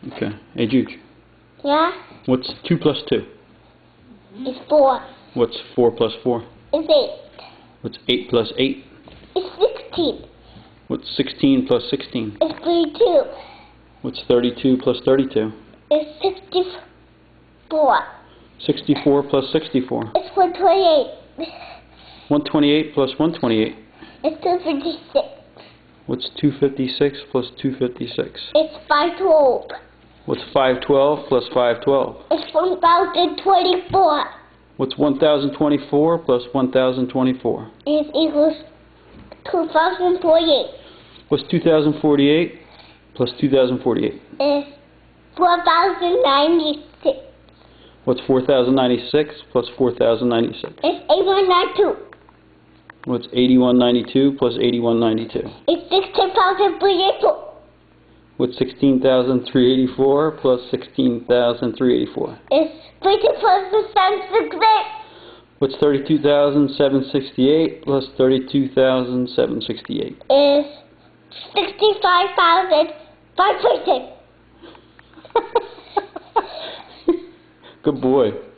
Okay. Hey, Juge. Yeah? What's 2 plus 2? It's 4. What's 4 plus 4? It's 8. What's 8 plus 8? It's 16. What's 16 plus 16? It's 32. What's 32 plus 32? It's 64. 64 plus 64. It's 128. 128 plus 128. It's 256. What's 256 plus 256? It's 512. What's 512 plus 512? It's 1024. What's 1024 plus 1024? It equals 2048. What's 2048 plus 2048? It's 4096. What's 4096 plus 4096? It's 8192. What's 8192 plus 8192? It's 16,384. What's 16,384 plus 16,384? It's 32,768. What's 32,768 plus 32,768? Is 65,500. Good boy.